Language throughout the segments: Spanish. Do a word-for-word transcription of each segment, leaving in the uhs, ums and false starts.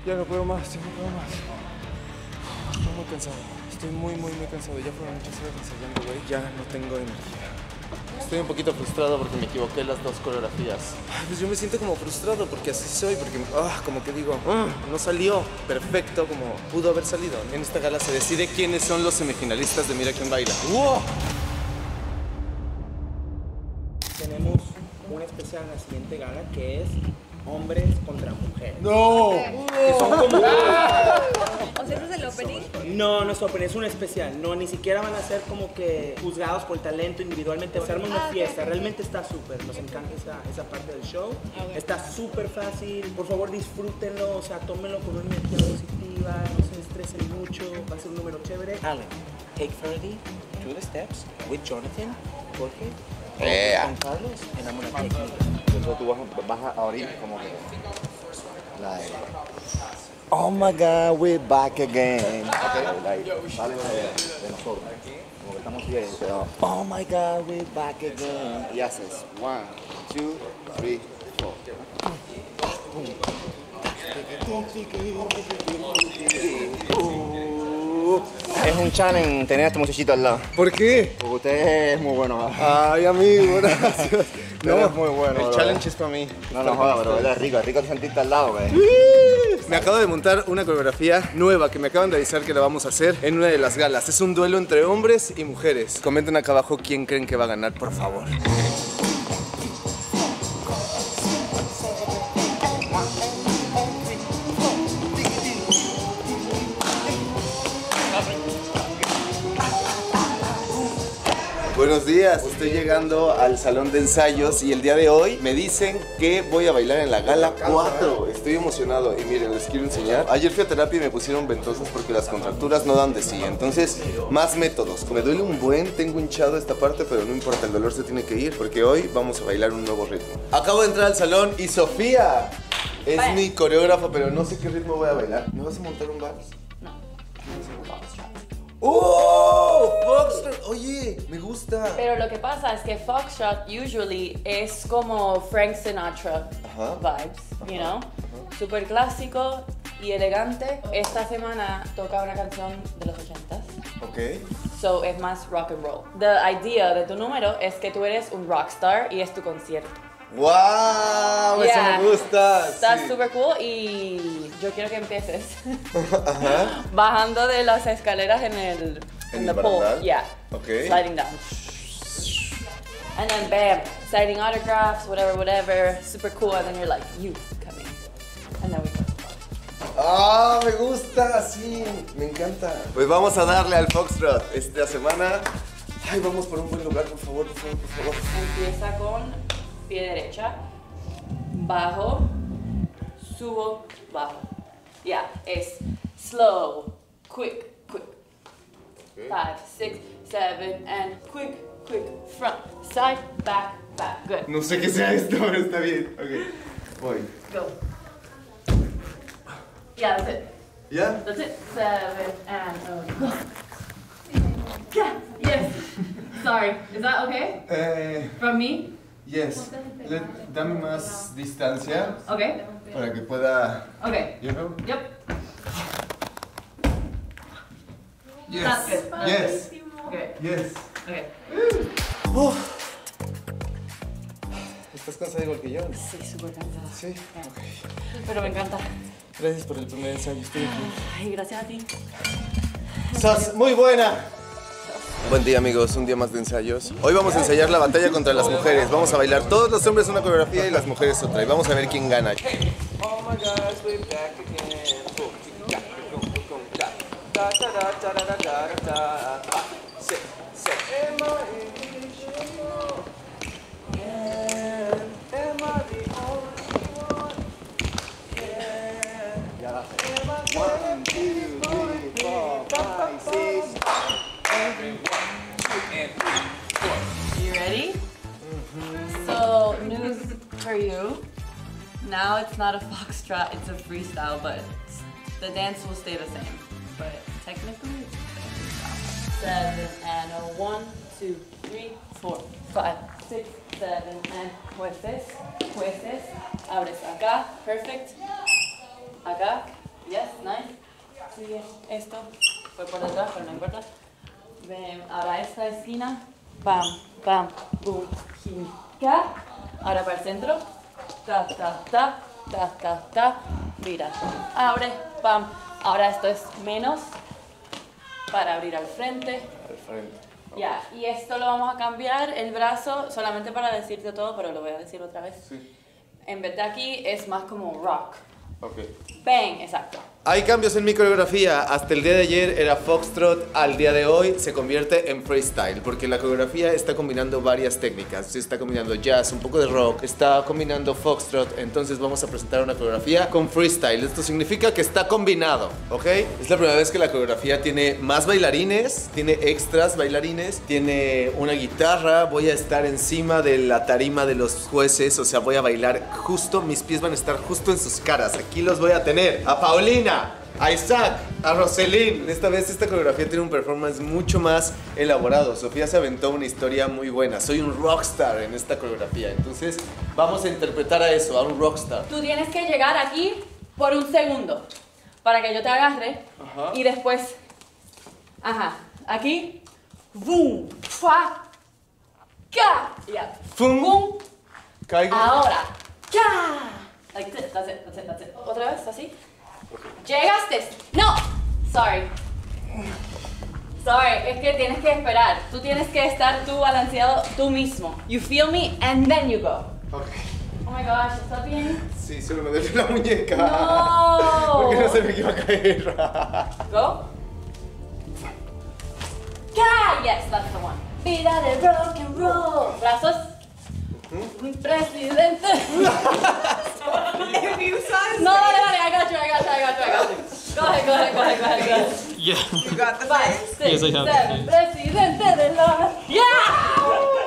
Ya no puedo más, ya no puedo más. Estoy muy cansado. Estoy muy, muy, muy cansado. Ya fueron muchas horas ensayando, güey. Ya no tengo energía. Estoy un poquito frustrado porque me equivoqué las dos coreografías. Pues yo me siento como frustrado porque así soy, porque ah, como que digo, ah, no salió perfecto como pudo haber salido. En esta gala se decide quiénes son los semifinalistas de Mira Quién Baila. ¡Wow! Tenemos un especial en la siguiente gala que es hombres contra mujeres. ¡No! Que son como... O sea, ¿ese es el opening? No, no es open, es un especial. No, ni siquiera van a ser como que juzgados por talento individualmente. Se arma una Ah, fiesta, okay. realmente está súper. Nos encanta esa, esa parte del show. Okay. Está súper fácil. Por favor, disfrútenlo. O sea, tómenlo con una energía positiva. No se estresen mucho. Va a ser un número chévere. Alan, take thirty to the steps with Jonathan, Jorge, Yeah. con Carlos, and I'm gonna take you. Entonces tú vas, vas a abrir como que la de oh my God, we're back again. Okay, like, sale de, de nosotros. Como que estamos bien, pero oh my God, we're back again. Y haces one, two, three, four. Es un challenge tener a este muchachito al lado. ¿Por qué? Porque usted es muy bueno. Ay, amigo, gracias. No, es muy bueno. El bro. challenge es para mí. No, no joda, pero él es rico, es rico te sentiste al lado, güey. Me acabo de montar una coreografía nueva que me acaban de avisar que la vamos a hacer en una de las galas. Es un duelo entre hombres y mujeres. Comenten acá abajo quién creen que va a ganar, por favor. Buenos días, estoy llegando al salón de ensayos y el día de hoy me dicen que voy a bailar en la gala cuatro. Estoy emocionado y miren, les quiero enseñar. Ayer fui a terapia y me pusieron ventosas porque las contracturas no dan de sí. Entonces, más métodos. Me duele un buen, tengo hinchado esta parte, pero no importa, el dolor se tiene que ir porque hoy vamos a bailar un nuevo ritmo. Acabo de entrar al salón y Sofía es Vaya. mi coreógrafa, pero no sé qué ritmo voy a bailar. ¿Me vas a montar un vals? ¡Oh! Foxtrot, oye, me gusta. Pero lo que pasa es que Foxtrot usually es como Frank Sinatra Ajá. vibes, you know? Súper clásico y elegante. Esta semana toca una canción de los ochentas. Ok. So es más rock and roll. The idea de tu número es que tú eres un rockstar y es tu concierto. ¡Wow! Eso Yeah. me gusta. Está sí. súper cool y yo quiero que empieces Ajá. bajando de las escaleras en el ¿En in el the pole. barandal? Yeah. Okay. Sliding down. And then bam, signing autographs, whatever, whatever. Super cool. And then you're like, you coming. And then we go. ¡Ah! Me gusta, sí. Me encanta. Pues vamos a darle al Foxtrot esta semana. Ay, vamos por un buen lugar, por favor, por favor, por favor. Empieza con pie derecha, bajo, subo, bajo. Yeah, es slow, quick, quick. Okay. Five, six, seven, and quick, quick. Front, side, back, back. Good. No sé qué sea esto, pero está bien. Ok. Voy. Go. Yeah, that's it. ¿Ya? That's it. Seven and oh, go. Yeah. Yes. Sorry. Is that okay? Eh, From me? yes. Let, dame más distancia Okay. para que pueda. Okay. You know? Yep. Yes. That's good. That's Yes. Okay. Yes. Okay. Uf. ¿Estás cansada igual que yo? Sí, súper cansada. Sí. Ok. Pero me encanta. Gracias por el primer ensayo. Estoy aquí. Ay, gracias a ti. ¡Sos muy buena! Buen día, amigos, un día más de ensayos. Hoy vamos a ensayar la batalla contra las mujeres. Vamos a bailar todos los hombres una coreografía y las mujeres otra. Y vamos a ver quién gana. Oh my gosh, we're back again. Da, da, da, da, da, da, da, da. Sit, sit. Am I am I the only one? Yeah. One, two, three, four, five, six. You ready? So, news for you. Now it's not a foxtrot, it's a freestyle, but the dance will stay the same. But technically, it's a freestyle. Seven and a one, two, three, four, five, six, seven, and jueces, jueces. Abres acá, perfect. Acá, Yes, nice. Sigue esto. Fue por detrás, pero no importa. Ven, ahora esta esquina. Pam, pam, boom, jica. Ahora para el centro. Ta, ta, ta, ta, ta, ta. Mira. Abre, pam. Ahora esto es menos. Para abrir al frente. Al frente. Ya, y esto lo vamos a cambiar, el brazo, solamente para decirte todo, pero lo voy a decir otra vez. Sí. En vez de aquí es más como rock. Ok. Bang, exacto. Hay cambios en mi coreografía. Hasta el día de ayer era foxtrot, al día de hoy se convierte en freestyle, porque la coreografía está combinando varias técnicas. Está combinando jazz, un poco de rock, está combinando foxtrot. Entonces vamos a presentar una coreografía con freestyle. Esto significa que está combinado, ¿ok? Es la primera vez que la coreografía tiene más bailarines, tiene extras bailarines, tiene una guitarra. Voy a estar encima de la tarima de los jueces, o sea, voy a bailar justo, mis pies van a estar justo en sus caras. Aquí los voy a tener. A Paulina, a Isaac, a Roselyn. Esta vez esta coreografía tiene un performance mucho más elaborado. Sofía se aventó una historia muy buena. Soy un rockstar en esta coreografía. Entonces vamos a interpretar a eso, a un rockstar. Tú tienes que llegar aquí por un segundo para que yo te agarre. Ajá. Y después, ajá, aquí, boom, fa, ca, ya, Fum. boom, Caigo. ahora, ca. Like this, that's it, that's it, that's it. Otra vez, así. Llegaste. No. Sorry. Sorry, es que tienes que esperar. Tú tienes que estar tú balanceado tú mismo. You feel me and then you go. Ok. Oh my gosh, ¿estás bien? Sí, solo me duele la muñeca. No. Porque no se me iba a caer. Go. Ka. Yes, that's the one. Vida de rock and roll. Brazos. Presidente. No, dale, dale, I got you, I got you, I got you, I got you. Go ahead, go ahead, go ahead, go ahead, go ahead. Yeah. You got the Five, face? six, Yes, I have seven. the Presidente de la... Yeah!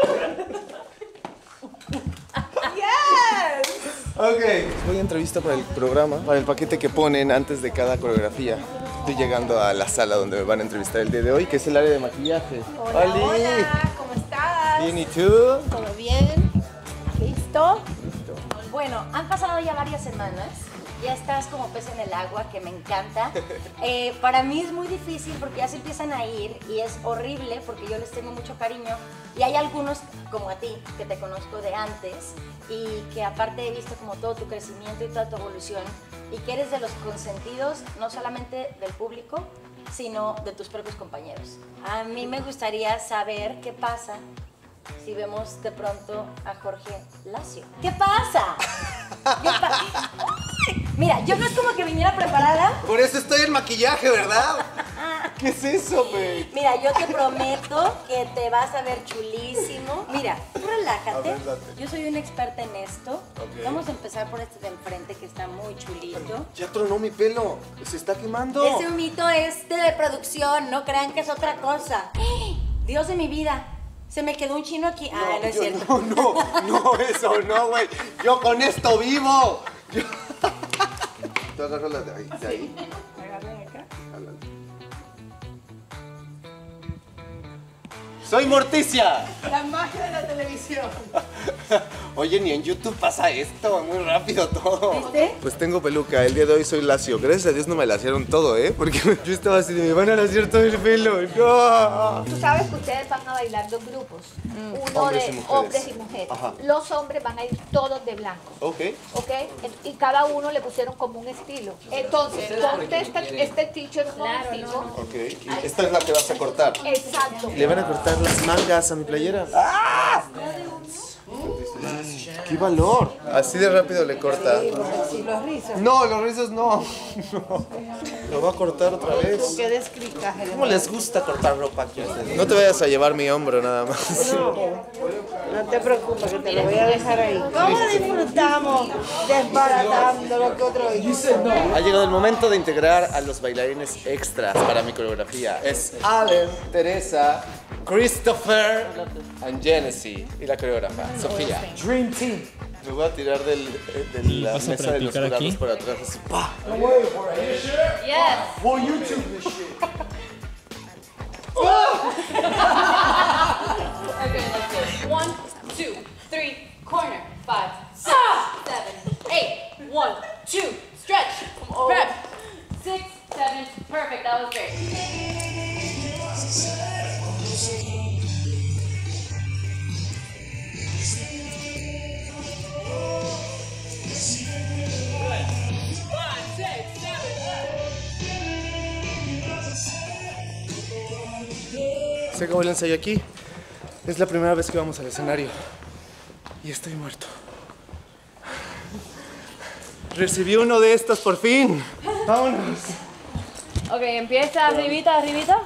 Yes! Ok. Voy a entrevista para el programa, para el paquete que ponen antes de cada coreografía. Estoy llegando a la sala donde me van a entrevistar el día de hoy, que es el área de maquillaje. Hola, ¡Oli! hola, ¿cómo estás? Bien, ¿y tú? ¿Todo bien? ¿Listo? Bueno, han pasado ya varias semanas. Ya estás como pez en el agua, que me encanta. Eh, para mí es muy difícil porque ya se empiezan a ir y es horrible porque yo les tengo mucho cariño. Y hay algunos, como a ti, que te conozco de antes y que aparte he visto como todo tu crecimiento y toda tu evolución y que eres de los consentidos, no solamente del público, sino de tus propios compañeros. A mí me gustaría saber qué pasa si vemos de pronto a Jorge Lacio. ¿Qué pasa? ¿Qué pa- Mira, yo no es como que viniera preparada. Por eso estoy en maquillaje, ¿verdad? ¿Qué es eso, güey? Mira, yo te prometo que te vas a ver chulísimo. Mira, tú relájate. A ver, date. Yo soy una experta en esto. Ok. Vamos a empezar por este de enfrente que está muy chulito. Ya tronó mi pelo. Se está quemando. Ese humito es de producción, no crean que es otra cosa. Dios de mi vida, se me quedó un chino aquí. Ah, no es yo cierto. No, no, no, eso no, güey. Yo con esto vivo. Yo... Tú agarras la de ahí. De ahí. Agarren acá. ¡Soy Morticia! La magia de la televisión. Oye, ni en YouTube pasa esto, muy rápido todo. ¿Viste? Pues tengo peluca, el día de hoy soy lacio. Gracias a Dios no me laciaron todo, ¿eh? Porque yo estaba así de, me van a laciar todo el pelo. ¡No! Tú sabes que ustedes van a bailar dos grupos, uno Hombres de y mujeres. hombres y mujeres. Ajá. Los hombres van a ir todos de blanco, Ok. ¿ok? Y cada uno le pusieron como un estilo. Entonces, ponte este, este t-shirt contigo. Ok. Y esta es la que vas a cortar. Exacto. Le van a cortar las mangas a mi playera. ¡Ah! ¡Qué valor! Así de rápido le corta. Sí, los rizos. No, los rizos no. No. Lo va a cortar otra vez. Qué descricaje. ¿Cómo les gusta cortar ropa aquí a ustedes? No te vayas a llevar mi hombro nada más. No te preocupes, que te lo voy a dejar ahí. ¿Cómo disfrutamos desbaratando lo que otro hizo? Ha llegado el momento de integrar a los bailarines extras para mi coreografía. Es Allen, Teresa, Christopher y Genesee. Y la coreógrafa, Sofía. Dream Team. Me voy a tirar del, de la ¿Vas a mesa de los practicar aquí? jurados por atrás. Así, ¡pah! Yes. For YouTube this shit. Okay, let's do it. One, two, three, corner, five, six, seven, eight. One, two, stretch, prep, that was great. Se acabó el ensayo aquí. Es la primera vez que vamos al escenario. Y estoy muerto. Recibí uno de estos por fin. Vámonos. Ok, empieza arribita, arribita.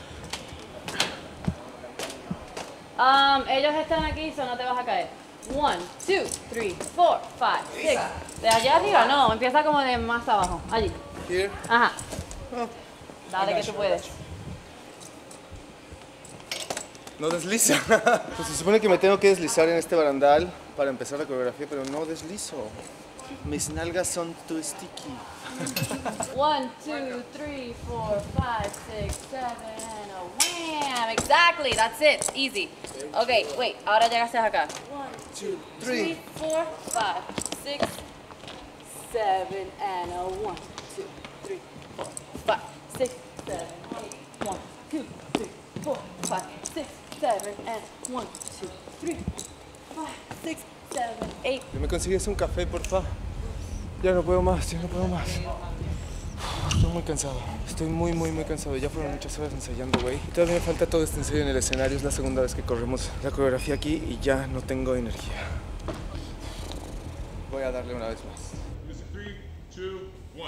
Um, ellos están aquí, so no te vas a caer. One, two, three, four, five, six. ¿De allá arriba? No, empieza como de más abajo. Allí. Here. Ajá. Dale que tú puedes. No desliza. Pues se supone que me tengo que deslizar en este barandal para empezar la coreografía, pero no deslizo. Mis nalgas son too sticky. One, two, three, four, five, six, seven, and a wham! Exactly, that's it. Easy. Okay, wait, ahora llegaste acá. One, two, three, four, five, six, seven, and a one, two, three, four, five, six, seven, eight. One, two, three, four, five, six, seven, and one, two, three, five, six, seven, eight. ¿Me consigues un café, por favor? Ya no puedo más, ya no puedo más. Estoy muy cansado. Estoy muy, muy, muy cansado. Ya fueron muchas horas ensayando, güey. Y todavía me falta todo este ensayo en el escenario. Es la segunda vez que corremos la coreografía aquí y ya no tengo energía. Voy a darle una vez más. three, two, one.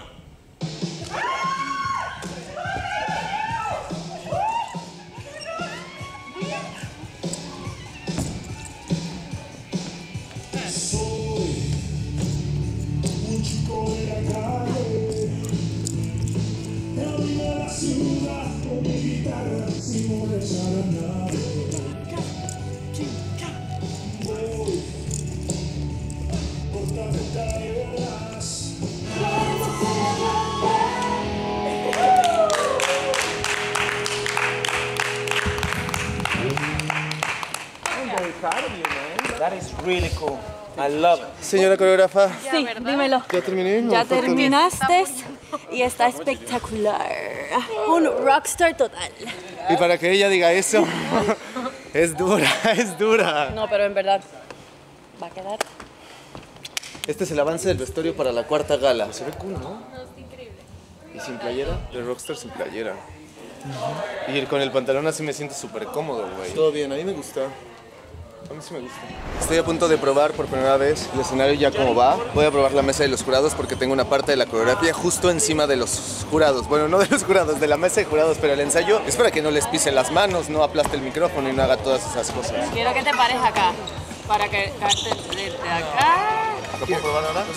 That is really cool. I love it. Señora coreógrafa. Sí, dímelo. ¿Ya terminé? No, Ya falta- terminaste y está espectacular. Un rockstar total. Y para que ella diga eso, es dura, es dura. No, pero en verdad va a quedar. Este es el avance del vestuario para la cuarta gala. Se ve cool, ¿no? No, está increíble. ¿Y sin playera? De Rockstar sin playera. Y con el pantalón así me siento súper cómodo, güey. Todo bien, a mí me gusta. A mí sí me gusta. Estoy a punto de probar por primera vez el escenario ya como va. Voy a probar la mesa de los jurados porque tengo una parte de la coreografía justo encima de los jurados. Bueno, no de los jurados, de la mesa de jurados, pero el ensayo es para que no les pisen las manos, no aplaste el micrófono y no haga todas esas cosas. Quiero que te pares acá para que cantes desde acá. ¿Lo puedo probar ahora?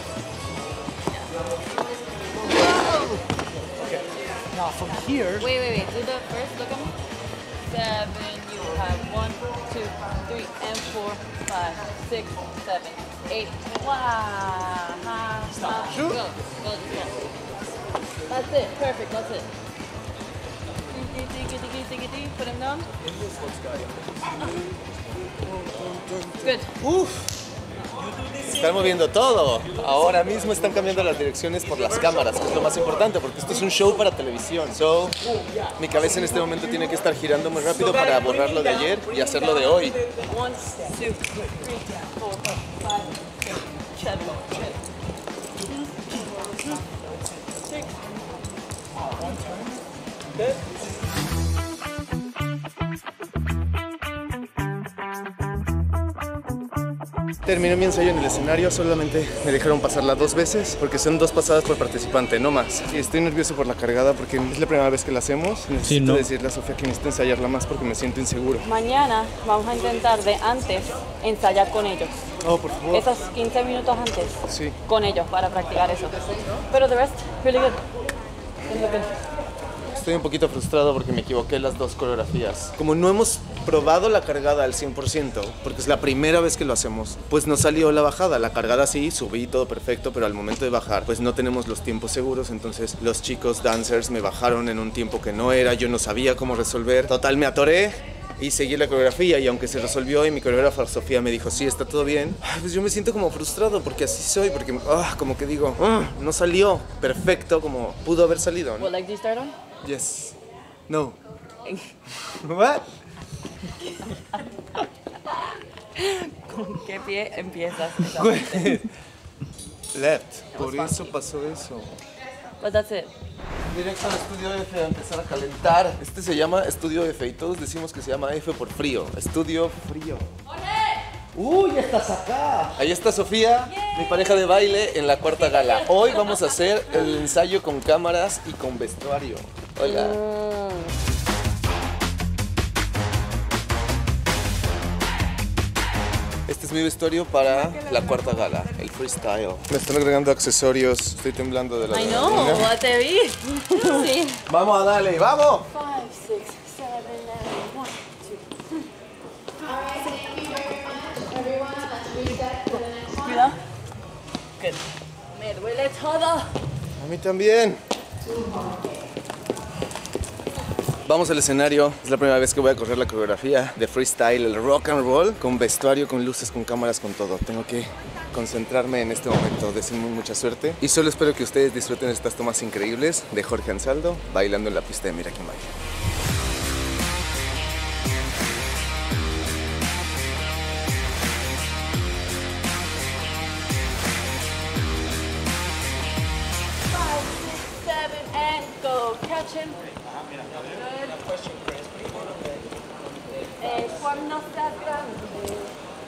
Now from here, Wait, wait, wait. Do the first. Look at me. Seven. You have one, two, three, and four, five, six, seven, eight. Wow. Stop. Go. Go. Go. That's it. Perfect. That's it. Put him down. Good. Uf. Están moviendo todo. Ahora mismo están cambiando las direcciones por las cámaras, que es lo más importante, porque esto es un show para televisión. So, mi cabeza en este momento tiene que estar girando muy rápido para borrar lo de ayer y hacerlo de hoy. One, two, three, four, five, six, seven, eight. Six. Terminé mi ensayo en el escenario, solamente me dejaron pasarla dos veces porque son dos pasadas por participante, no más. Y estoy nervioso por la cargada porque es la primera vez que la hacemos. Necesito Sí, ¿no? decirle a Sofía que necesito ensayarla más porque me siento inseguro. Mañana vamos a intentar de antes ensayar con ellos. Oh, por favor. Esos quince minutos antes. Sí. Con ellos para practicar eso. Pero the rest, really good. Really good. Estoy un poquito frustrado porque me equivoqué en las dos coreografías. Como no hemos probado la cargada al cien por ciento, porque es la primera vez que lo hacemos, pues no salió la bajada. La cargada sí, subí todo perfecto, pero al momento de bajar, pues no tenemos los tiempos seguros. Entonces los chicos dancers me bajaron en un tiempo que no era, yo no sabía cómo resolver. Total, me atoré y seguí la coreografía, y aunque se resolvió y mi coreógrafa Sofía me dijo, sí, está todo bien, pues yo me siento como frustrado porque así soy, porque ah, como que digo, ah, no salió perfecto como pudo haber salido, ¿no? What leg do you start on? Yes. No. What? ¿Con qué pie empiezas? Left. Por eso pasó eso. But that's it. Directo al estudio F a empezar a calentar. Este se llama estudio F y todos decimos que se llama F por frío. Estudio frío. ¡Uy, ya estás acá! Ahí está Sofía, mi pareja de baile en la cuarta gala. Hoy vamos a hacer el ensayo con cámaras y con vestuario. Hola. Este es mi vestuario para la cuarta gala, el freestyle. Me están agregando accesorios, estoy temblando de la I know, adrenalina. what te vi. Sí. Vamos a darle, vamos. Five, six, seven, eight, one, two. Cuidado. Good. Me duele todo. A mí también. Vamos al escenario. Es la primera vez que voy a correr la coreografía de freestyle, el rock and roll, con vestuario, con luces, con cámaras, con todo. Tengo que concentrarme en este momento. Deseo mucha suerte. Y solo espero que ustedes disfruten estas tomas increíbles de Jorge Ansaldo bailando en la pista de Mira Quién Baila. Catch him. Eh, cuando se grande.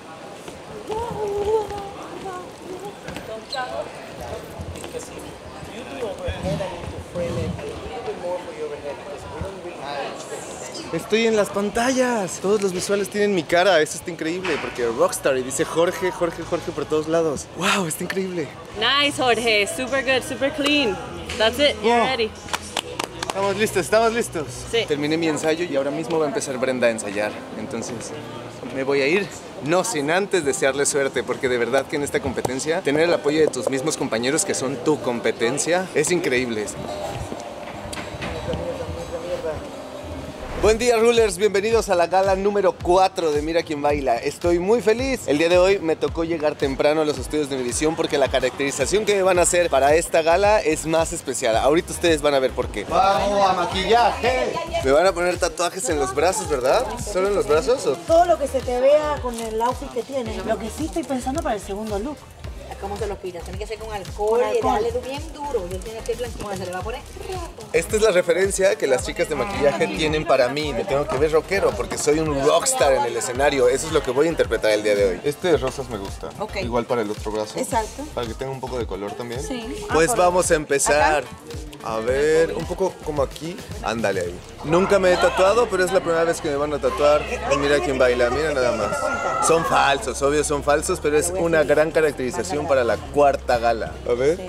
Because if you do overhead, I need to frame it a little bit more for your overhead because we don't really have. Estoy en las pantallas. Todos los visuales tienen mi cara. Eso está increíble porque Rockstar y dice Jorge, Jorge, Jorge por todos lados. Wow, está increíble. Nice, Jorge. Super good, super clean. That's it. You're Oh. ready. Estamos listos, estamos listos. Sí. Terminé mi ensayo y ahora mismo va a empezar Brenda a ensayar. Entonces, me voy a ir, no sin antes desearle suerte, porque de verdad que en esta competencia, tener el apoyo de tus mismos compañeros que son tu competencia, es increíble. Buen día, Rulers, bienvenidos a la gala número cuatro de Mira Quién Baila. Estoy muy feliz. El día de hoy me tocó llegar temprano a los estudios de Univisión porque la caracterización que me van a hacer para esta gala es más especial. Ahorita ustedes van a ver por qué. ¡Vamos a maquillaje! Me van a poner tatuajes en los brazos, ¿verdad? ¿Solo en los brazos? ¿O? Todo lo que se te vea con el outfit que tienes. Lo que sí estoy pensando para el segundo look. ¿Cómo te lo quitas? Tiene que ser con alcohol, Con y alcohol. darle bien duro. Y él tiene que ir blanquito, se le va a poner. Esta es la referencia que las chicas de maquillaje tienen para mí. Me tengo que ver rockero porque soy un rockstar en el escenario. Eso es lo que voy a interpretar el día de hoy. Este de rosas me gusta. Ok. Igual para el otro brazo. Exacto. Para que tenga un poco de color también. Sí. Pues Ah, por- vamos a empezar. A ver, un poco como aquí. Ándale ahí. Nunca me he tatuado, pero es la primera vez que me van a tatuar. Y Mira Quién Baila, mira nada más. Son falsos, obvio son falsos, pero es una gran caracterización para la cuarta gala. A ver.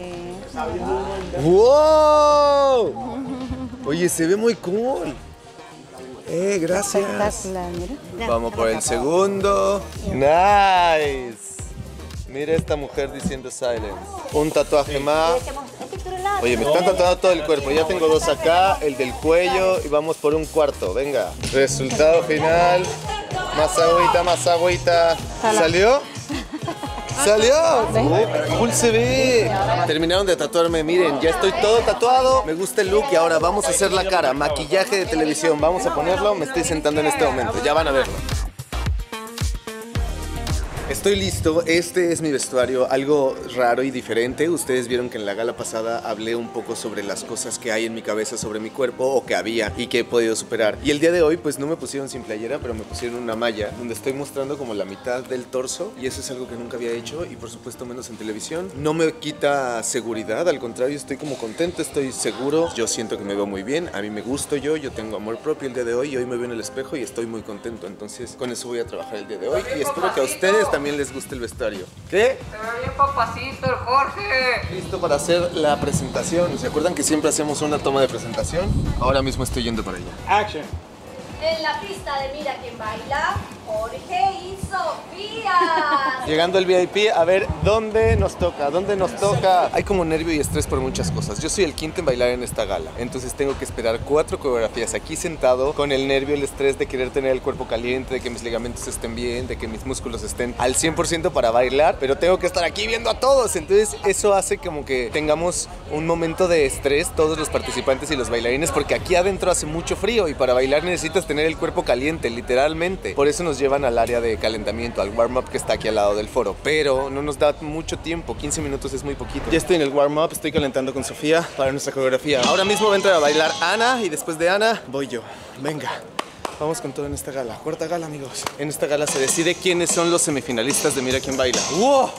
¡Wow! Oye, se ve muy cool. Eh, gracias. Espectacular, mira. Vamos por el segundo. Nice. Mira esta mujer diciendo silence. Un tatuaje más. Oye, me están tatuando todo el cuerpo. Ya tengo dos acá, el del cuello y vamos por un cuarto. Venga. Resultado final. Más agüita, más agüita. ¿Salió? ¡Salió! ¡Uy, pero cool se ve! Terminaron de tatuarme, miren, ya estoy todo tatuado. Me gusta el look y ahora vamos a hacer la cara. Maquillaje de televisión, vamos a ponerlo. Me estoy sentando en este momento, ya van a verlo. Estoy listo, este es mi vestuario, algo raro y diferente. Ustedes vieron que en la gala pasada hablé un poco sobre las cosas que hay en mi cabeza sobre mi cuerpo o que había y que he podido superar. Y el día de hoy pues no me pusieron sin playera, pero me pusieron una malla donde estoy mostrando como la mitad del torso y eso es algo que nunca había hecho y por supuesto menos en televisión. No me quita seguridad, al contrario, estoy como contento, estoy seguro. Yo siento que me veo muy bien, a mí me gusto yo, yo tengo amor propio el día de hoy y hoy me veo en el espejo y estoy muy contento. Entonces con eso voy a trabajar el día de hoy y espero que a ustedes también también les guste el vestuario. ¿Qué? Se ve bien papacito el Jorge. Listo para hacer la presentación. ¿Se acuerdan que siempre hacemos una toma de presentación? Ahora mismo estoy yendo para allá. Action. En la pista de Mira Quién Baila, Jorge y Sofía. Llegando al V I P, a ver dónde nos toca, dónde nos toca. Hay como nervio y estrés por muchas cosas. Yo soy el quinto en bailar en esta gala, entonces tengo que esperar cuatro coreografías aquí sentado con el nervio, el estrés de querer tener el cuerpo caliente, de que mis ligamentos estén bien, de que mis músculos estén al cien por ciento para bailar, pero tengo que estar aquí viendo a todos. Entonces eso hace como que tengamos un momento de estrés todos los participantes y los bailarines, porque aquí adentro hace mucho frío y para bailar necesitas tener el cuerpo caliente, literalmente. Por eso nos llevan al área de calentamiento, al warm-up que está aquí al lado del foro, pero no nos da mucho tiempo, quince minutos es muy poquito. Ya estoy en el warm-up, estoy calentando con Sofía para nuestra coreografía. Ahora mismo va a entrar a bailar Ana y después de Ana voy yo. Venga, vamos con todo en esta gala. Cuarta gala, amigos. En esta gala se decide quiénes son los semifinalistas de Mira Quién Baila. ¡Wow!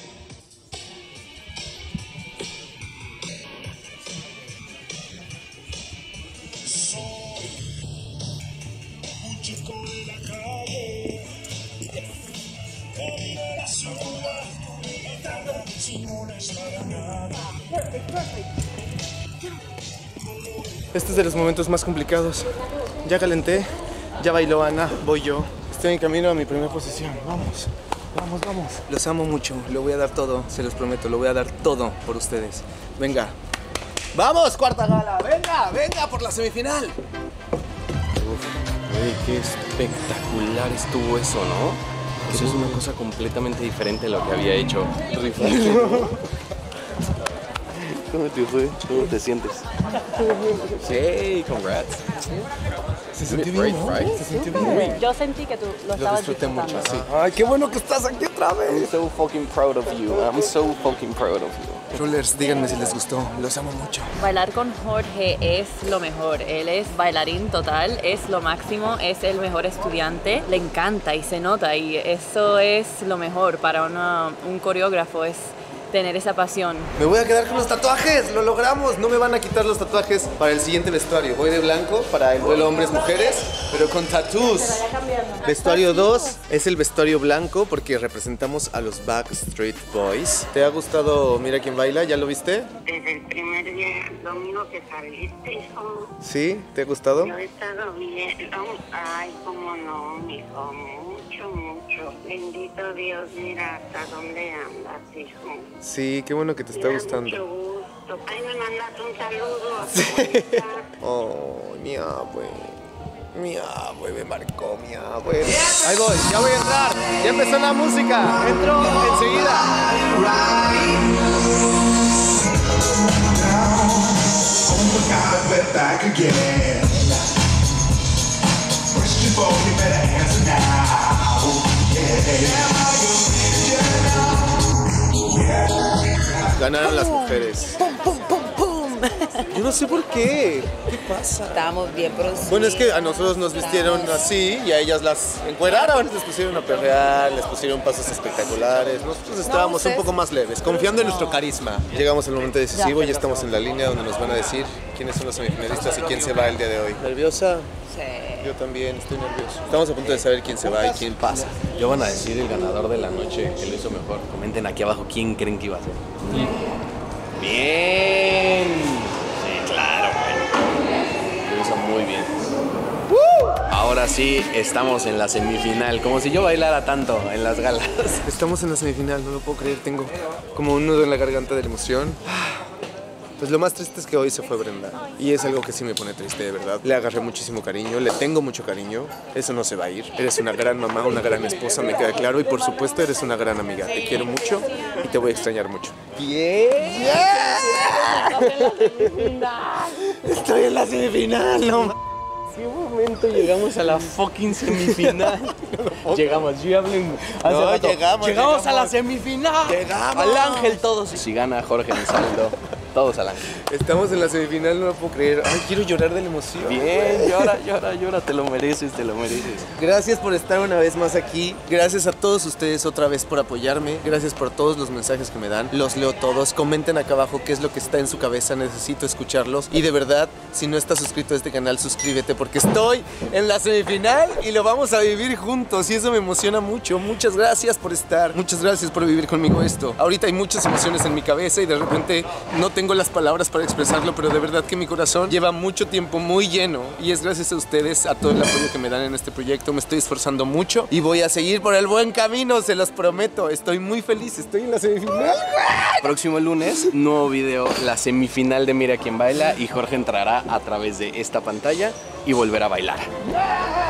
Este es de los momentos más complicados. Ya calenté, ya bailó Ana, voy yo. Estoy en camino a mi primera posición. Vamos, vamos, vamos. Los amo mucho, lo voy a dar todo, se los prometo, lo voy a dar todo por ustedes. Venga. ¡Vamos, cuarta gala! ¡Venga, venga por la semifinal! Uf, oye, qué espectacular estuvo eso, ¿no? Eso es una cosa completamente diferente a lo que había hecho. ¿Cómo te fue? ¿Cómo te sientes? Sí, congrats. Se sintió bien, ¿no? Se sintió bien. Yo sentí que tú lo estabas disfruté disfrutando. mucho, sí. Ay, qué bueno que estás aquí otra vez. I'm so fucking proud of you. I'm so fucking proud of you. Rulers, díganme si les gustó. Los amo mucho. Bailar con Jorge es lo mejor. Él es bailarín total, es lo máximo, es el mejor estudiante. Le encanta y se nota y eso es lo mejor para una, un coreógrafo, es tener esa pasión. Me voy a quedar con los tatuajes, lo logramos. No me van a quitar los tatuajes para el siguiente vestuario. Voy de blanco para el duelo hombres-mujeres, pero con tattoos. Vestuario dos es el vestuario blanco porque representamos a los Backstreet Boys. ¿Te ha gustado Mira Quién Baila? ¿Ya lo viste? Desde el primer día, domingo que saliste, hijo. ¿Sí? ¿Te ha gustado? Yo he estado viendo. Ay, cómo no, mijo. Mucho, mucho. Bendito Dios, mira hasta dónde andas, hijo. Sí, qué bueno que te está Me da gustando. mucho gusto. Ay, me mandas un saludo a tu Sí. abuelita. Oh, mi abue. Mi abue me marcó, mi abue. Ahí voy, ya voy a entrar. Ya empezó la música. Entro enseguida. Ganaron las mujeres. ¡Pum, pum, pum, pum! Yo no sé por qué. ¿Qué pasa? Estábamos bien producidos. Bueno, es que a nosotros nos vistieron así y a ellas las encueraron, les pusieron a perrear, les pusieron pasos espectaculares. Nosotros estábamos un poco más leves, confiando en nuestro carisma. Llegamos al momento decisivo y ya estamos en la línea donde nos van a decir quiénes son los semifinalistas y quién se va el día de hoy. ¿Nerviosa? Sí. Yo también estoy nervioso. Estamos a punto de saber quién se va y quién pasa. Yo van a decir el ganador de la noche, que lo hizo mejor. Comenten aquí abajo quién creen que iba a ser. Bien. Sí, claro, güey. Lo hizo muy bien. Ahora sí, estamos en la semifinal. Como si yo bailara tanto en las galas. Estamos en la semifinal, no lo puedo creer. Tengo como un nudo en la garganta de la emoción. Pues lo más triste es que hoy se fue Brenda. Y es algo que sí me pone triste, de verdad. Le agarré muchísimo cariño, le tengo mucho cariño. Eso no se va a ir. Eres una gran mamá, una gran esposa, me queda claro. Y por supuesto eres una gran amiga. Te quiero mucho y te voy a extrañar mucho. ¡Bien! Yeah. Estoy en la semifinal, no. ¿Qué momento llegamos a la fucking semifinal? Llegamos, yo hablé hace No, rato. llegamos, llegamos. llegamos. a la semifinal. Llegamos. Al ángel todos. Si gana Jorge en saldo, todos al ángel. Estamos en la semifinal, no lo puedo creer. Ay, quiero llorar de la emoción. Bien, llora, llora, llora, te lo mereces, te lo mereces. Gracias por estar una vez más aquí. Gracias a todos ustedes otra vez por apoyarme. Gracias por todos los mensajes que me dan. Los leo todos. Comenten acá abajo qué es lo que está en su cabeza. Necesito escucharlos. Y de verdad, si no estás suscrito a este canal, suscríbete porque estoy en la semifinal y lo vamos a vivir juntos. Y eso me emociona mucho. Muchas gracias por estar. Muchas gracias por vivir conmigo esto. Ahorita hay muchas emociones en mi cabeza y de repente no tengo tengo las palabras para expresarlo, pero de verdad que mi corazón lleva mucho tiempo muy lleno y es gracias a ustedes, a todo el apoyo que me dan en este proyecto. Me estoy esforzando mucho y voy a seguir por el buen camino, se los prometo. Estoy muy feliz, estoy en la semifinal. Próximo lunes, nuevo video, la semifinal de Mira Quién Baila, y Jorge entrará a través de esta pantalla y volverá a bailar.